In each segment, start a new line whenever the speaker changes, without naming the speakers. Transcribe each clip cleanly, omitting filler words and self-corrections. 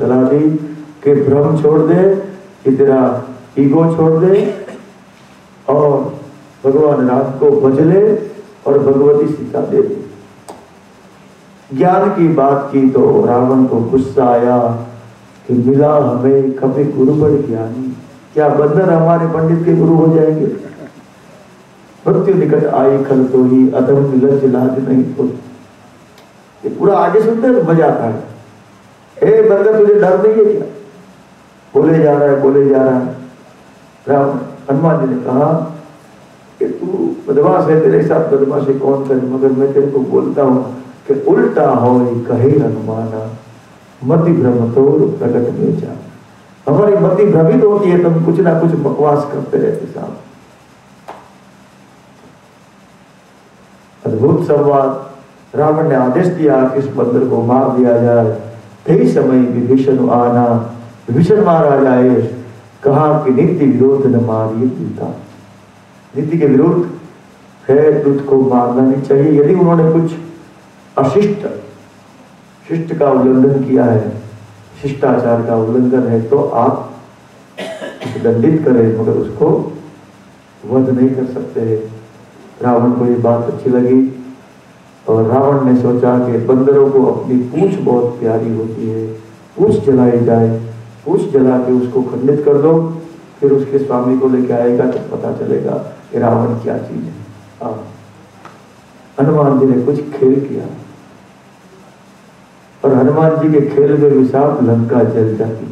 सलाह दी कि भ्रम छोड़ दे, कि तेरा ईगो छोड़ दे और भगवान राम को भज ले और भगवती सीता दे दे। ज्ञान की बात की तो रावण को गुस्सा आया कि मिला हमें कभी गुरु बड़े ज्ञानी, क्या बंदर हमारे पंडित के गुरु हो जाएंगे? मृत्यु निकट आई खल तो ही अधम लज्ज लाज नहीं तो। ये पूरा आगे सुनते हैं मजा आता है। ए बंदर तुझे डर नहीं है क्या? बोले जा रहा है, बोले जा रहा है। राम हनुमान जी ने कहा कि तू बदमाश है, तेरे साथ बदमाशी कौन करे, मगर मैं तेरे को बोलता हूँ कि उल्टा हो कहे हनुमाना मति भ्रम तो प्रकट में जा। हमारी मति भ्रमित होती है, तुम कुछ ना कुछ बकवास करते रहते साहब। अद्भुत संवाद। रावण ने आदेश दिया कि इस बंदर को मार दिया जाए। यही समय विभीषण आना, विभीषण मारा जाए। कहा कि नीति विरोध न मारिए दूता। नीति के विरुद्ध है, दूत को मारना नहीं चाहिए। यदि उन्होंने कुछ अशिष्ट शिष्ट का उल्लंघन किया है, शिष्टाचार का उल्लंघन है, तो आप उसे दंडित करें, मगर उसको वध नहीं कर सकते। रावण को ये बात अच्छी लगी और रावण ने सोचा कि बंदरों को अपनी पूंछ बहुत प्यारी होती है, पूंछ जलाई जाए, पूंछ जला के उसको खंडित कर दो, फिर उसके स्वामी को लेके आएगा तो पता चलेगा कि रावण क्या चीज है। हनुमान जी ने कुछ खेल किया और हनुमान जी के खेल में विशाल लंका जल जाती।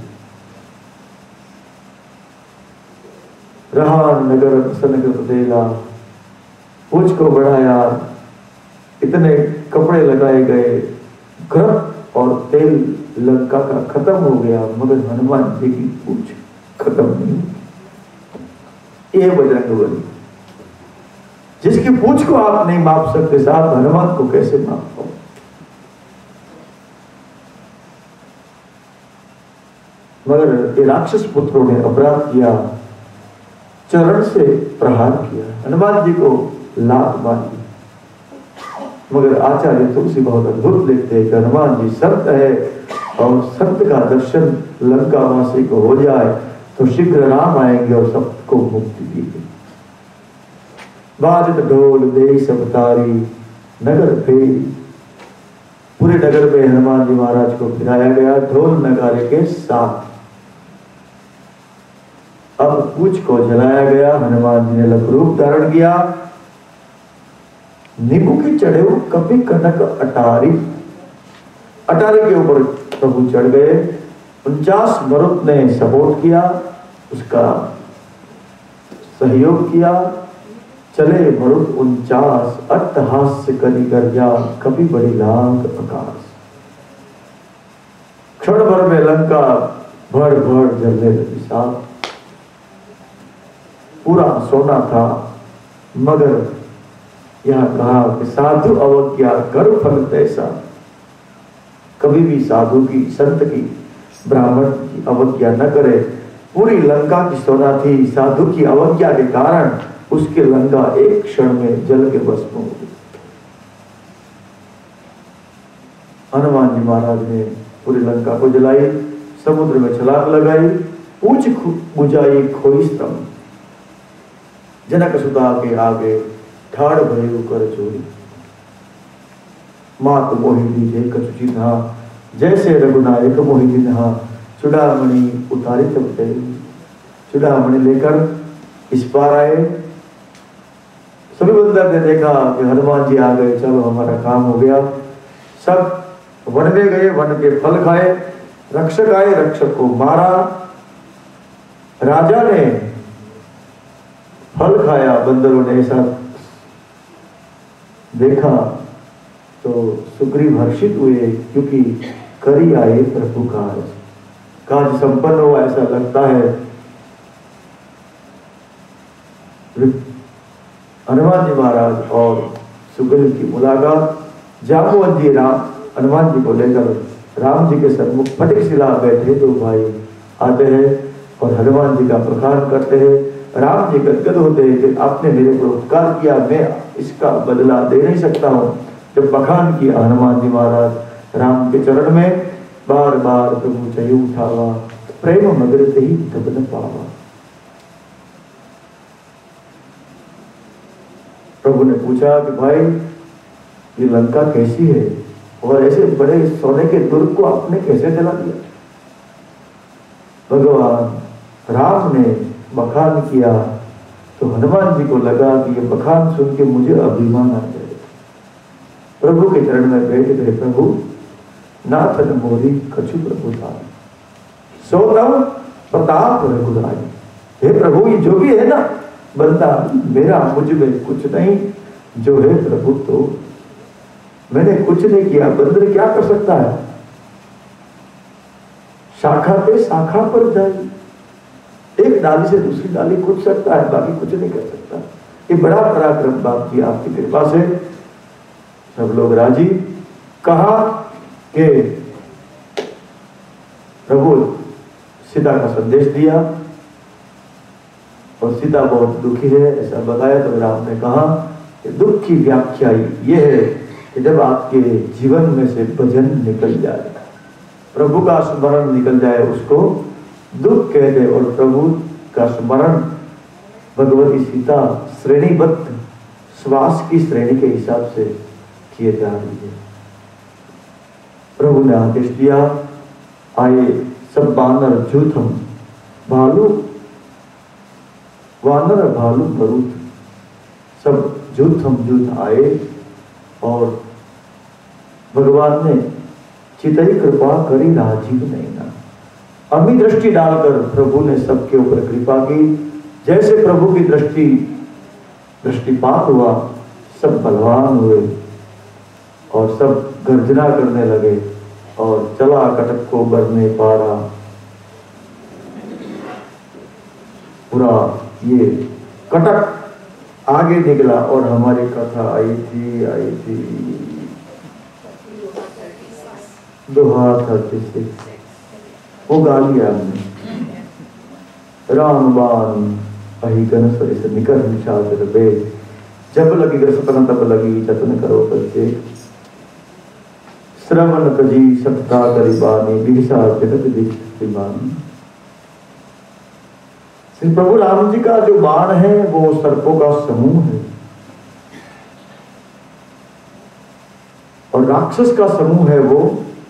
रहा नगर सनक देला, पूंछ को बढ़ाया, इतने कपड़े लगाए गए, गर्भ और तेल लंका का खत्म हो गया, मगर हनुमान जी की पूंछ खत्म नहीं। ये बजरंगबली, जिसकी पूंछ को आप नहीं माप सकते साहब, हनुमान को कैसे माप पाओ? मगर ये राक्षस पुत्रों ने अपराध किया, चरण से प्रहार किया, हनुमान जी को लात मारी। मगर आचार्य तुलसी बहुत अद्भुत लिखते हैं कि हनुमान जी संत है और संत का दर्शन लंकावासी को हो जाए तो शीघ्र राम आएंगे और सबको मुक्ति दी गई। बाजत ढोल दे सब तारी नगर फेरी, पूरे नगर में हनुमान जी महाराज को फिराया गया ढोल नगारे के साथ। अब पूंछ को जलाया गया, हनुमान जी ने लघु रूप धारण किया। नींबू की चढ़े कभी कनक अटारी, अटारी के ऊपर प्रभु चढ़ गए। 49 मरुत ने सपोर्ट किया, उसका सहयोग किया। चले मरुत 49 अट्टहास्य करी गर्जा, कभी बड़ी लांग आकाश। क्षण भर में लंका भर भर जलने लगी साहब। पूरा सोना था, मगर यहां कहा कि साधु अवज्ञा कर फल तैसा। कभी भी साधु की, संत की, ब्राह्मण की अवज्ञा न करे। पूरी लंका की सोना थी, साधु की अवज्ञा के कारण उसके लंका एक क्षण में जल के भस्म हो गई। हनुमान जी महाराज ने पूरी लंका को जलाई, समुद्र में छलांग लगाई, पूछ बुझाई खोई श्रम। जनक सुता के आगे ठाड़ भयो कर चोरी, मात मोहिनी जे कचुची था, जैसे रघुनायक मोहिनी नहा। चुड़ामणि उतारी तब गई, चुड़ामणि लेकर इस पार आए। सभी बंदर ने देखा कि हनुमान जी आ गए, चलो हमारा काम हो गया। सब वन में गए, वन के फल खाए। रक्षक आए, रक्षक को मारा। राजा ने फल खाया, बंदरों ने ऐसा देखा तो सुग्रीव हर्षित हुए, क्योंकि करी आए प्रभु काज, काज संपन्न हो ऐसा लगता है। हनुमान जी महाराज और सुग्रीव की मुलाकात। जाम्बुवन जी राम हनुमान जी को लेकर राम जी के सन्मुख फटिक शिला बैठे, दो भाई आते हैं और हनुमान जी का प्रखान करते हैं। राम जी गदगद होते हैं कि आपने मेरे को उपकार किया, मैं इसका बदला दे नहीं सकता हूँ। जब बखान किया हनुमान जी महाराज राम के चरण में, बार बार प्रभु चाहिए उठावा, प्रेम मगर ते ही तब न पावा। प्रभु ने पूछा कि भाई ये लंका कैसी है और ऐसे बड़े सोने के दुर्ग को आपने कैसे जला दिया? भगवान राम ने बखान किया तो हनुमान जी को लगा कि ये बखान सुन के मुझे अभिमान आ जाएगा। प्रभु के चरण में बैठ गए, प्रभु नाथन मोरी कछु प्रभु था सो तब प्रताप रघुराई। हे प्रभु ये जो भी है ना बंदा मेरा, मुझ में कुछ नहीं, जो है प्रभु तो मैंने कुछ नहीं किया। बंदर क्या कर सकता है? शाखा पे शाखा पर जाए, एक डाली से दूसरी डाली कूद सकता है, बाकी कुछ नहीं कर सकता। ये बड़ा पराक्रम बाप जी आपकी कृपा से सब लोग राजी। कहा कि प्रभु सीता का संदेश दिया और सीता बहुत दुखी है ऐसा बताया। तो राम ने कहा कि दुख की व्याख्या ये है कि जब आपके जीवन में से भजन निकल जाए, प्रभु का स्मरण निकल जाए, उसको दुख कह दे। और प्रभु का स्मरण भगवती सीता श्रेणीबद्ध श्वास की श्रेणी के हिसाब से किए जा रही है। प्रभु ने आदेश दिया, आए सब बानर जूथम भालू, वानर भालू मरुत, सब जूथम जूथ आए और भगवान ने चितई कृपा करी राजीव नैना। अमी दृष्टि डालकर प्रभु ने सबके ऊपर कृपा की। जैसे प्रभु की दृष्टिपात हुआ, सब बलवान हुए और सब गर्जना करने लगे और चला कटक को बरने पारा। पूरा ये कटक आगे निकला और हमारी कथा आई थी दोहा 36 वो गा लिया हमने। राम बाण अहि गन सरिस निकर निशाचर बे, जब लगी गर सपन तब लगी जतन करो करते। श्रवण तजी सत्ता करिबानी बिहसा जगत दिमानी। श्री प्रभु राम जी का जो बाण है वो सर्पों का समूह है और राक्षस का समूह है वो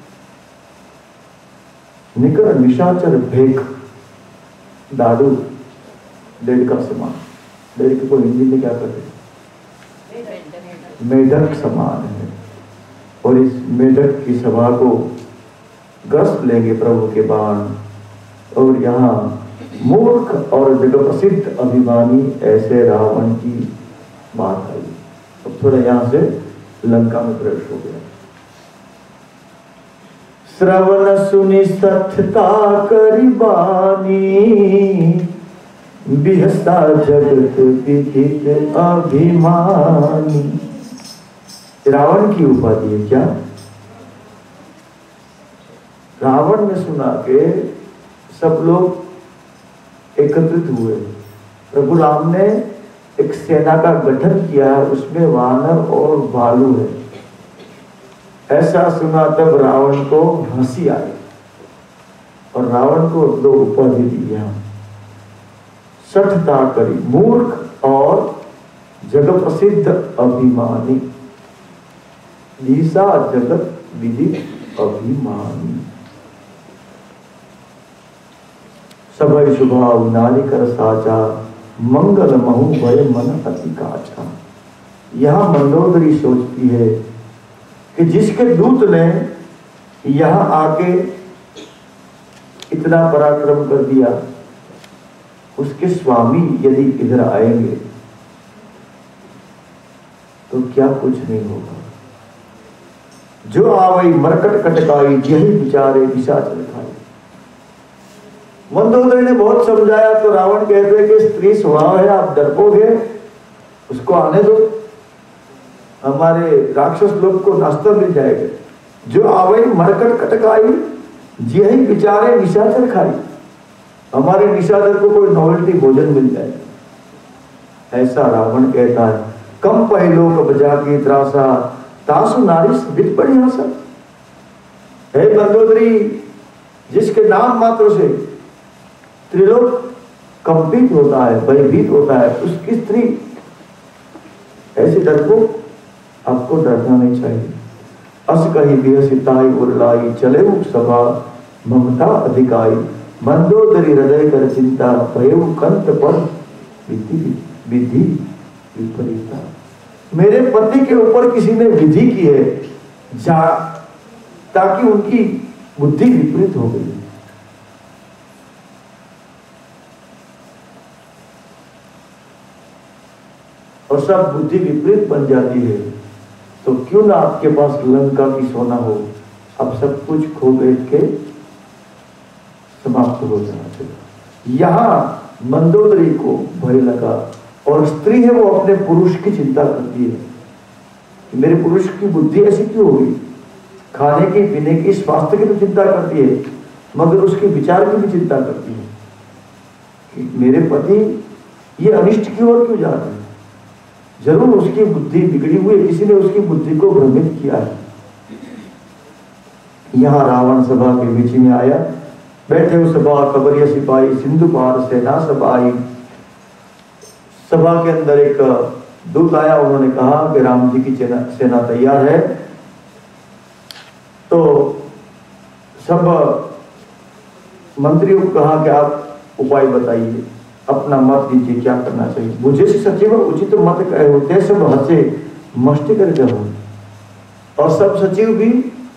निकर निशाचर भेक, दादू डेढ़ का समान। डेढ़ को हिंदी में क्या कहते हैं? मेढक समान है। और इस मेढक की सभा को ग्रस्त लेंगे प्रभु के बाण। और यहाँ मूर्ख और जगत प्रसिद्ध अभिमानी ऐसे रावण की बात आई। अब थोड़ा यहाँ से लंका में प्रवेश हो गया। श्रवण सुनि सठता करिबानी, बिहसा जगत विदित अभिमानी। रावण की उपाधि है क्या? रावण ने सुना के सब लोग एकत्रित हुए। प्रभु राम ने एक सेना का गठन किया, उसमें वानर और भालू है। ऐसा सुना तब रावण को हंसी आई और रावण को दो उपाधि दी। सठता करी, मूर्ख और जगत प्रसिद्ध अभिमानी। ईसा जगत विदित अभिमानी। सभय स्वभाव नारी कर साचा, मंगल महु भय मन अति काचा। यहां मंदोदरी सोचती है कि जिसके दूत ने यहां आके इतना पराक्रम कर दिया, उसके स्वामी यदि इधर आएंगे तो क्या कुछ नहीं होगा। जो आवई मरकट कटकाई, यही विचारे दिशा चलखाई। मंदोदरी ने बहुत समझाया तो रावण कहते हैं कि स्त्री स्वभाव है, आप डरपोगे, उसको आने दो, हमारे राक्षस लोग को नाश्ता मिल जाएगा। जो आवई मरकट कटकाई, यही विचारे निशाचर खाई, हमारे निशाचर को कोई नॉवेल्टी भोजन मिल जाएगा। ऐसा रावण कहता है। कम पहलो बजा की त्रासा, तासु नारी विद परिहासा। हे मंदोदरी, जिसके नाम मात्र से त्रिलोक कंपित होता है, भयभीत होता है, उसकी स्त्री, ऐसे डर को आपको डरना नहीं चाहिए। अस कही बेहसिताई उरलाई, चले सभा ममता अधिकाई, मंदोदरी हृदय कर चिंता, भयउ कंत पर विधि विपरीता। मेरे पति के ऊपर किसी ने विधि की है ताकि उनकी बुद्धि विपरीत हो गई। और सब बुद्धि विपरीत बन जाती है, तो क्यों ना आपके पास लंका की सोना हो, अब सब कुछ खो बैठ के समाप्त हो जाना चाहिए। यहां मंदोदरी को भय लगा, और स्त्री है वो अपने पुरुष की चिंता करती है कि मेरे पुरुष की बुद्धि ऐसी क्यों होगी, खाने की, पीने की, स्वास्थ्य की तो चिंता करती है, मगर उसके विचार की भी चिंता करती है कि मेरे पति ये अनिष्ट की ओर क्यों जा रहे हैं। जरूर उसकी बुद्धि बिगड़ी हुई है, किसी ने उसकी बुद्धि को भ्रमित किया है। यहां रावण सभा के बीच में आया, बैठे हुए सभा कबरिया सिपाही, सिंधु पार सेना सब आई। सभा के अंदर एक दूत आया, उन्होंने कहा कि राम जी की सेना तैयार है। तो सब मंत्रियों को कहा कि आप उपाय बताइए, अपना मत दीजिए, क्या करना चाहिए। मुझे से सचिव उचित मत कहे होते, सब हंसे मस्ती कर जाओ, और सब सचिव भी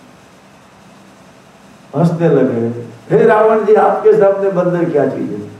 हंसने लगे। हे रावण जी, आपके सामने बंदर क्या चीज है,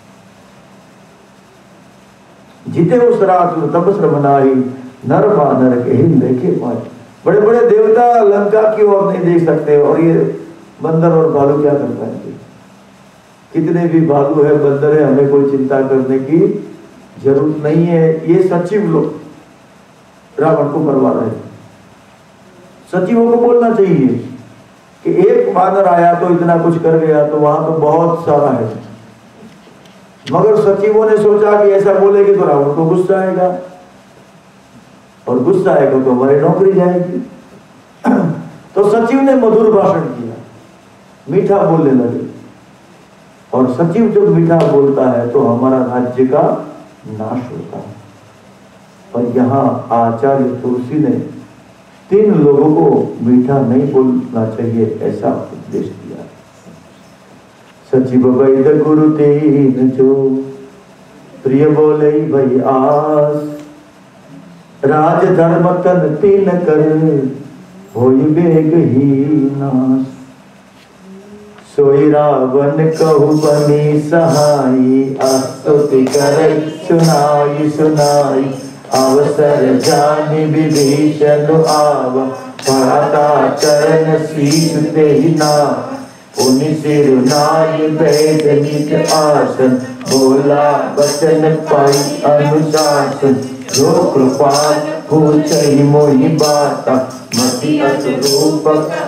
जीते उस रासुर तब श्रमनाई, नर बानर के ही लेके पाए। बड़े बड़े देवता लंका की ओर नहीं देख सकते, और ये बंदर और भालू क्या कर पाएंगे। कितने भी भालू है, बंदर है, हमें कोई चिंता करने की जरूरत नहीं है। ये सचिव लोग रावण को मरवा रहे हैं। सचिवों को बोलना चाहिए कि एक बानर आया तो इतना कुछ कर गया, तो वहां तो बहुत सारा है। मगर सचिवों ने सोचा कि ऐसा बोलेगी तो रावण को गुस्सा आएगा, और गुस्सा आएगा तो हमारी नौकरी जाएगी। तो सचिव ने मधुर भाषण किया, मीठा बोलने लगे। और सचिव जब मीठा बोलता है तो हमारा राज्य का नाश होता है। और यहाँ आचार्य तुलसी ने 3 लोगों को मीठा नहीं बोलना चाहिए, ऐसा उपदेश दिया। सचिव वैद गुरु 3 जो, प्रिय बोले भई आस, राज धर्म तन 3 कर, होई बेग ही नाश। सोई रावण कहु बनी सहाई, स्तुति करे सुनाई सुनाई, अवसर जानि विभीषण आव, पढ़ता चरण शीश ते ही ना, उनि सिर नाय बैठ निज आसन, बोला वचन पाई अनुशासन, जो कृपा पूछहि मोहि बाता, मति अतरूपक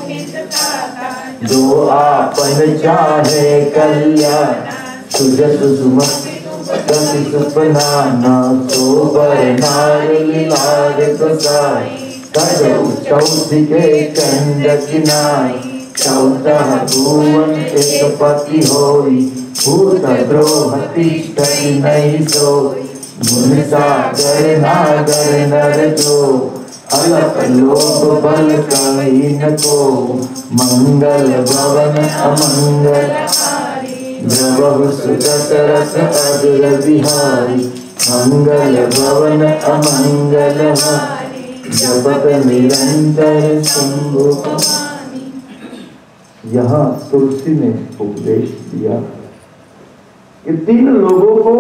जो आपन चाहे कल्याण, सुजस सुमति सुपनाना, सोबर नार लार प्रसाद, तजौ चौथि के चंद किनाय, 14 भुवन एक पति होई, भूत द्रोह तिष्ठति नहीं सोई, मुनि सागर नागर नर जो, अलप लोभ बल कहीं न को, मंगल भवन अमंगल द्रवहु सुदशरथ अग्र बिहारी, मंगल भवन अमंगल जपत निरंतर शंभु। यहाँ तुलसी ने उपदेश दिया कि 3 लोगों को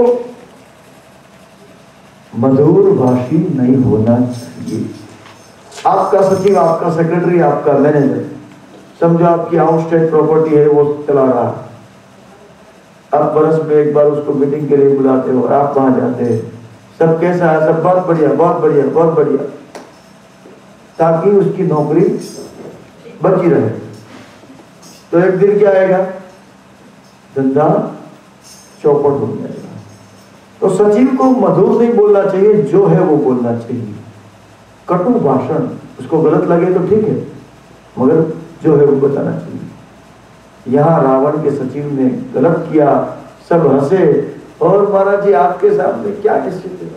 मधुर भाषी नहीं होना चाहिए। आपका सचिव, आपका सेक्रेटरी, आपका मैनेजर, समझो आपकी आउट स्टेट प्रॉपर्टी है, वो चला रहा है। आप बरस में एक बार उसको मीटिंग के लिए बुलाते हो, आप वहां जाते हैं, सब कैसा है, सब बहुत बढ़िया बहुत बढ़िया बहुत बढ़िया, ताकि उसकी नौकरी बची रहे। तो एक दिन क्या आएगा, धंधा चौपट हो जाएगा। तो सचिव को मधुर नहीं बोलना चाहिए, जो है वो बोलना चाहिए। कटु भाषण, उसको गलत लगे तो ठीक है, मगर जो है वो बताना चाहिए। यहाँ रावण के सचिव ने गलत किया, सब हंसे, और महाराज जी आपके सामने क्या निश्चित है?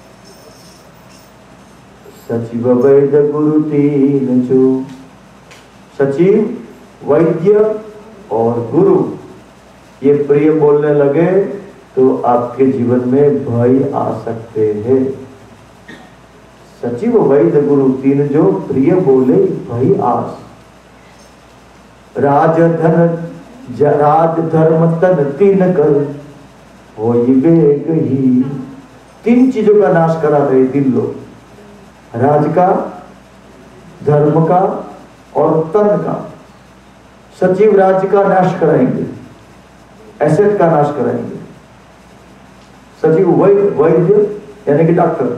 सचिव वैद्य गुरु तीन जो, सचिव, वैद्य और गुरु ये प्रिय बोलने लगे तो आपके जीवन में भय आ सकते हैं। सचिव वैद्य गुरु तीन जो प्रिय बोले भय आस। राज धर्म तन तीन कर हो वेग ही। तीन चीजों का नाश करा गए तीन लोग, राज का, धर्म का और तन का। सचिव राज्य का नाश कराएंगे, एसेट का नाश कराएंगे। सचिव वैद्य यानी कि डॉक्टर,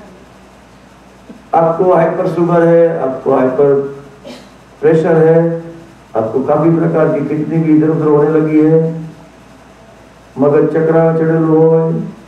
आपको हाइपर शुगर है, आपको हाइपर प्रेशर है, आपको काफी प्रकार की किडनी भी इधर उधर होने लगी है, मगज चक्रा चढ़े हो,